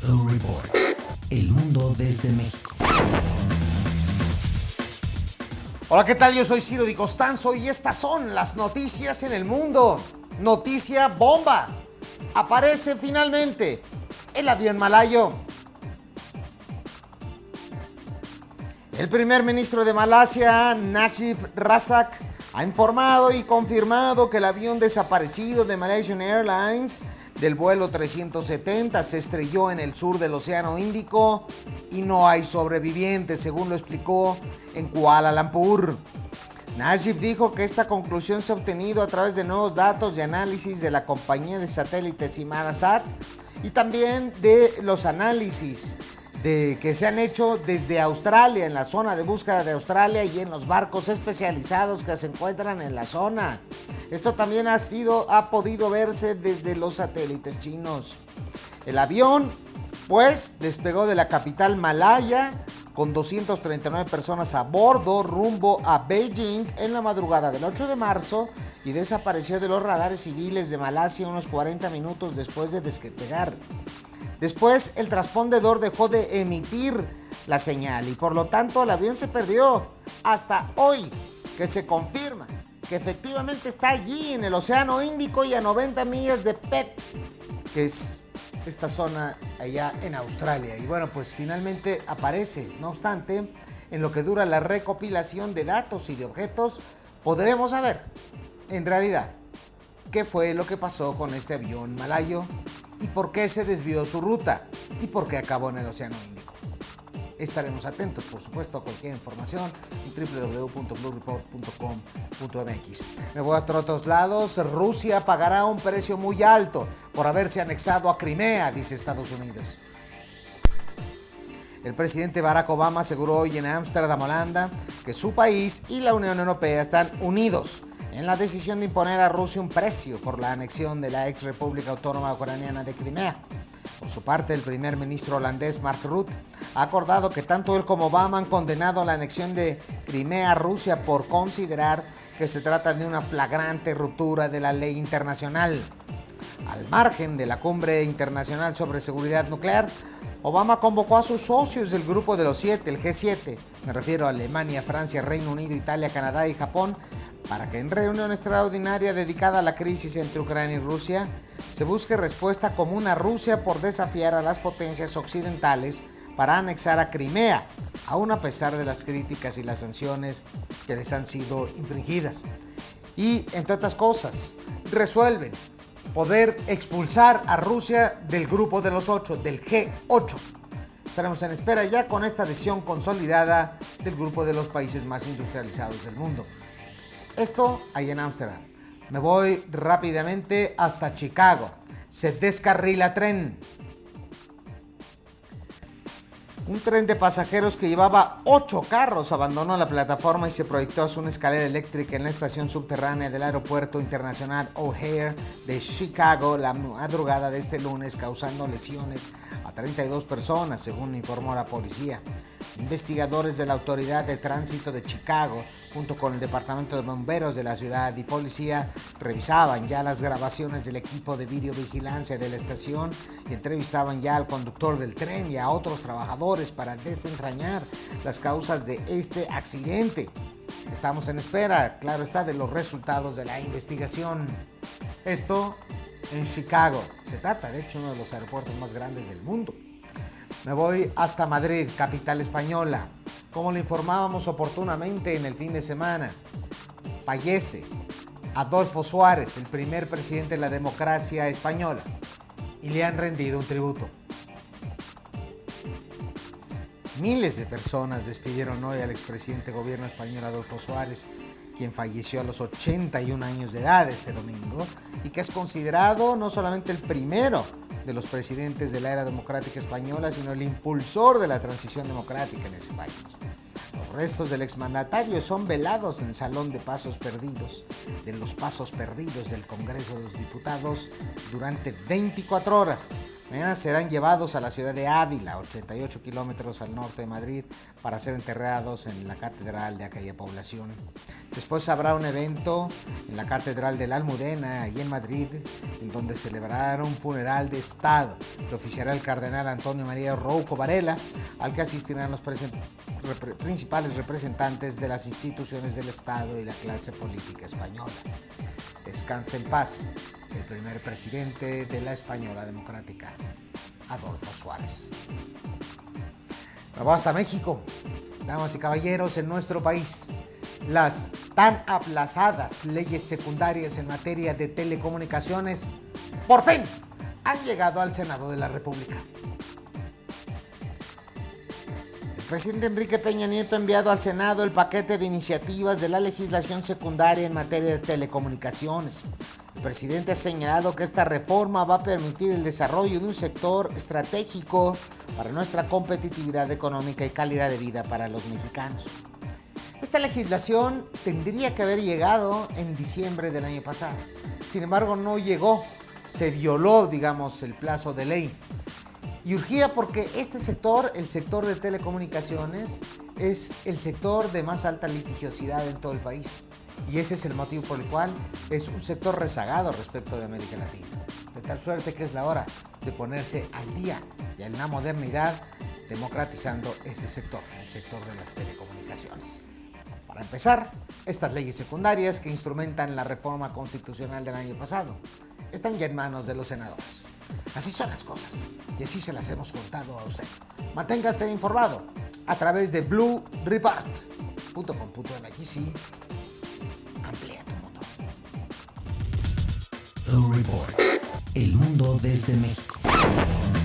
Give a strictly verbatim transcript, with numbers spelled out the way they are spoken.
Flow Report. El mundo desde México. Hola, ¿qué tal? Yo soy Ciro Di Costanzo y estas son las noticias en el mundo. Noticia bomba. Aparece finalmente el avión malayo. El primer ministro de Malasia, Najib Razak, ha informado y confirmado que el avión desaparecido de Malaysian Airlines del vuelo trescientos setenta se estrelló en el sur del Océano Índico y no hay sobrevivientes, según lo explicó en Kuala Lumpur. Najib dijo que esta conclusión se ha obtenido a través de nuevos datos y análisis de la compañía de satélites Inmarsat y también de los análisis de, que se han hecho desde Australia, en la zona de búsqueda de Australia y en los barcos especializados que se encuentran en la zona. Esto también ha sido, ha podido verse desde los satélites chinos. El avión, pues, despegó de la capital malaya con doscientas treinta y nueve personas a bordo rumbo a Beijing en la madrugada del ocho de marzo y desapareció de los radares civiles de Malasia unos cuarenta minutos después de despegar. Después, el transpondedor dejó de emitir la señal y por lo tanto el avión se perdió hasta hoy, que se confirma que efectivamente está allí en el Océano Índico y a noventa millas de Perth, que es esta zona allá en Australia. Y bueno, pues finalmente aparece. No obstante, en lo que dura la recopilación de datos y de objetos, podremos saber, en realidad, qué fue lo que pasó con este avión malayo y por qué se desvió su ruta y por qué acabó en el Océano Índico. Estaremos atentos, por supuesto, a cualquier información en doble u doble u doble u punto blue report punto com punto m x. Me voy a otros lados. Rusia pagará un precio muy alto por haberse anexado a Crimea, dice Estados Unidos. El presidente Barack Obama aseguró hoy en Ámsterdam, Holanda, que su país y la Unión Europea están unidos en la decisión de imponer a Rusia un precio por la anexión de la ex República Autónoma Ucraniana de Crimea. Por su parte, el primer ministro holandés Mark Rutte ha acordado que tanto él como Obama han condenado la anexión de Crimea a Rusia por considerar que se trata de una flagrante ruptura de la ley internacional. Al margen de la cumbre internacional sobre seguridad nuclear, Obama convocó a sus socios del grupo de los siete, el G siete, me refiero a Alemania, Francia, Reino Unido, Italia, Canadá y Japón, para que en reunión extraordinaria dedicada a la crisis entre Ucrania y Rusia, se busque respuesta común a Rusia por desafiar a las potencias occidentales para anexar a Crimea, aun a pesar de las críticas y las sanciones que les han sido infringidas. Y, entre otras cosas, resuelven poder expulsar a Rusia del grupo de los ocho, del G ocho. Estaremos en espera ya con esta decisión consolidada del grupo de los países más industrializados del mundo. Esto ahí en Ámsterdam. Me voy rápidamente hasta Chicago. Se descarrila tren. Un tren de pasajeros que llevaba ocho carros abandonó la plataforma y se proyectó hacia una escalera eléctrica en la estación subterránea del Aeropuerto Internacional O'Hare de Chicago la madrugada de este lunes, causando lesiones a treinta y dos personas, según informó la policía. Investigadores de la Autoridad de Tránsito de Chicago, junto con el Departamento de Bomberos de la ciudad y policía, revisaban ya las grabaciones del equipo de videovigilancia de la estación y entrevistaban ya al conductor del tren y a otros trabajadores para desentrañar las causas de este accidente. Estamos en espera, claro está, de los resultados de la investigación. Esto en Chicago. Se trata, de hecho, uno de los aeropuertos más grandes del mundo. Me voy hasta Madrid, capital española. Como le informábamos oportunamente en el fin de semana, fallece Adolfo Suárez, el primer presidente de la democracia española, y le han rendido un tributo. Miles de personas despidieron hoy al expresidente del gobierno español Adolfo Suárez, quien falleció a los ochenta y un años de edad este domingo y que es considerado no solamente el primero de los presidentes de la era democrática española, sino el impulsor de la transición democrática en ese país. Los restos del exmandatario son velados en el Salón de Pasos Perdidos, de los Pasos Perdidos del Congreso de los Diputados durante veinticuatro horas, Mañana serán llevados a la ciudad de Ávila, ochenta y ocho kilómetros al norte de Madrid, para ser enterrados en la catedral de aquella población. Después habrá un evento en la catedral de la Almudena, ahí en Madrid, en donde celebrará un funeral de Estado que oficiará el cardenal Antonio María Rouco Varela, al que asistirán los repre principales representantes de las instituciones del Estado y la clase política española. Descanse en paz el primer presidente de la Española Democrática, Adolfo Suárez. Me voy hasta México. Damas y caballeros, en nuestro país, las tan aplazadas leyes secundarias en materia de telecomunicaciones, por fin, han llegado al Senado de la República. El presidente Enrique Peña Nieto ha enviado al Senado el paquete de iniciativas de la legislación secundaria en materia de telecomunicaciones. El presidente ha señalado que esta reforma va a permitir el desarrollo de un sector estratégico para nuestra competitividad económica y calidad de vida para los mexicanos. Esta legislación tendría que haber llegado en diciembre del año pasado. Sin embargo, no llegó. Se violó, digamos, el plazo de ley. Y urgía porque este sector, el sector de telecomunicaciones, es el sector de más alta litigiosidad en todo el país. Y ese es el motivo por el cual es un sector rezagado respecto de América Latina. De tal suerte que es la hora de ponerse al día y en la modernidad, democratizando este sector, el sector de las telecomunicaciones. Para empezar, estas leyes secundarias que instrumentan la reforma constitucional del año pasado están ya en manos de los senadores. Así son las cosas y así se las hemos contado a usted. Manténgase informado a través de blue report punto com punto m x y amplía tu mundo. Blue Report, el mundo desde México.